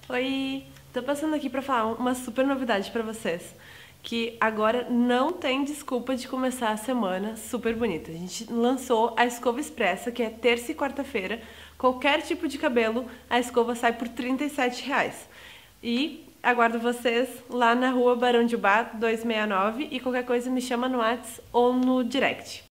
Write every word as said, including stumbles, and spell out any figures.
Oi, tô passando aqui pra falar uma super novidade pra vocês, que agora não tem desculpa de começar a semana super bonita. A gente lançou a escova expressa, que é terça e quarta-feira. Qualquer tipo de cabelo, a escova sai por trinta e sete reais. E aguardo vocês lá na rua Barão de Bar duzentos e sessenta e nove e qualquer coisa me chama no WhatsApp ou no direct.